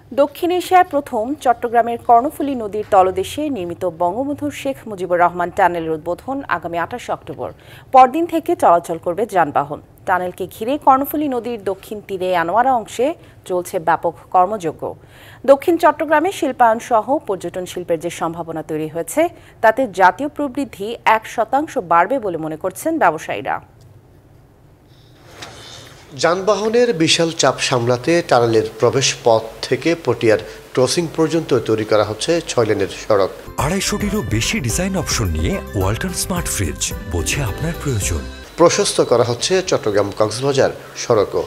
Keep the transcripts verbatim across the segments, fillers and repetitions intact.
দক্ষিণ এশিয়ার প্রথম চট্টগ্রামের কর্ণফুলী নদীর তলদেশে নির্মিত বঙ্গবন্ধু শেখ মুজিবুর রহমান টানেলের উদ্বোধন আগামী আঠাশে অক্টোবর। পরদিন থেকে চলাচল করবে যানবাহন। টানেলকে ঘিরে কর্ণফুলী নদীর দক্ষিণ তীরে আনোয়ারা অংশে চলছে ব্যাপক কর্মযজ্ঞ। দক্ষিণ চট্টগ্রামে শিল্পায়ন সহ পর্যটন শিল্পের যে সম্ভাবনা তৈরি হয়েছে তাতে জাতীয় প্রবৃদ্ধি এক শতাংশ বাড়বে বলে মনে করছেন ব্যবসায়ীরা। যানবাহনের বিশাল চাপ সামলাতে টানেলের প্রবেশ পথ থেকে পটিয়ার ক্রসিং পর্যন্ত তৈরি করা হচ্ছে ছয় লেনের সড়ক। আড়াইশোটিরও বেশি ডিজাইন অপশন নিয়ে ওয়ালটন স্মার্ট ফ্রিজ, বোঝে আপনার প্রয়োজন। প্রশস্ত করা হচ্ছে চট্টগ্রাম কক্সবাজার সড়কও।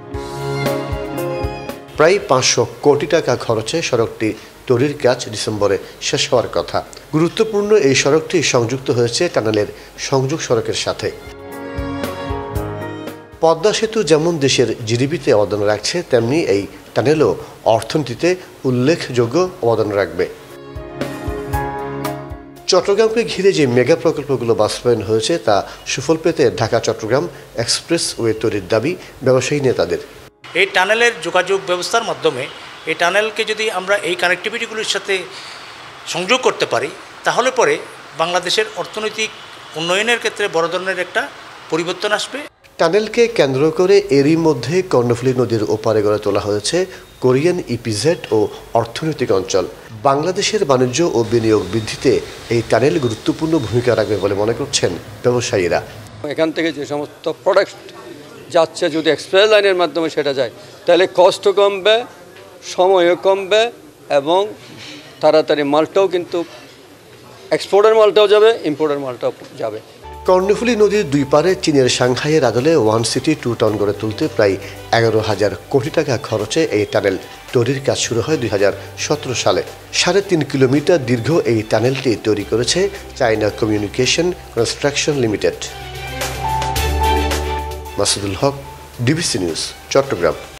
প্রায় পাঁচশো কোটি টাকা খরচে সড়কটি তৈরির কাজ ডিসেম্বরে শেষ হওয়ার কথা। গুরুত্বপূর্ণ এই সড়কটি সংযুক্ত হয়েছে টানেলের সংযোগ সড়কের সাথে। পদ্মা সেতু যেমন দেশের জিডিপিতে অবদান রাখছে, তেমনি এই টানেলও অর্থনীতিতে উল্লেখযোগ্য অবদান রাখবে। চট্টগ্রামকে ঘিরে যে মেগা প্রকল্পগুলো বাস্তবায়ন হয়েছে তা সুফল পেতে ঢাকা চট্টগ্রাম এক্সপ্রেস ওয়ে তৈরির দাবি ব্যবসায়ী নেতাদের। এই টানেলের যোগাযোগ ব্যবস্থার মাধ্যমে এই টানেলকে যদি আমরা এই কানেক্টিভিটিগুলির সাথে সংযোগ করতে পারি, তাহলে পরে বাংলাদেশের অর্থনৈতিক উন্নয়নের ক্ষেত্রে বড় ধরনের একটা পরিবর্তন আসবে। টানেলকে কেন্দ্র করে এরই মধ্যে কর্ণফুলী নদীর ওপারে গড়ে তোলা হয়েছে কোরিয়ান ইপিজেড ও অর্থনৈতিক অঞ্চল। বাংলাদেশের বাণিজ্য ও বিনিয়োগ বৃদ্ধিতে এই টানেল গুরুত্বপূর্ণ ভূমিকা রাখবে বলে মনে করছেন ব্যবসায়ীরা। এখান থেকে যে সমস্ত প্রোডাক্ট যাচ্ছে, যদি এক্সপ্রেস লাইনের মাধ্যমে সেটা যায়, তাহলে কষ্টও কমবে, সময়ও কমবে এবং তাড়াতাড়ি মালটাও কিন্তু এক্সপোর্টের মালটাও যাবে, ইম্পোর্টের মালটাও যাবে। কর্ণফুলী নদীর দুই পারে চীনের সাংহাইয়ের আদলে ওয়ান সিটি টু টাউন গড়ে তুলতে প্রায় এগারো হাজার কোটি টাকা খরচে এই টানেল তৈরির কাজ শুরু হয় দুই হাজার সতেরো সালে। সাড়ে তিন কিলোমিটার দীর্ঘ এই টানেলটি তৈরি করেছে China communication construction limited. Masudul Haque, DBC news, Chittagong.